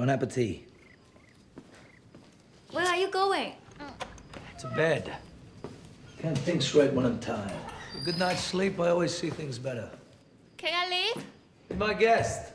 Bon appetit. Where are you going? To bed. Can't think straight when I'm tired. A good night's sleep, I always see things better. Can I leave? You're my guest.